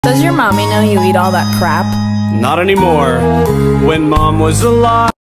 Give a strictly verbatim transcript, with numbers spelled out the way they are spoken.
Does your mommy know you eat all that crap? Not anymore. When Mom was alive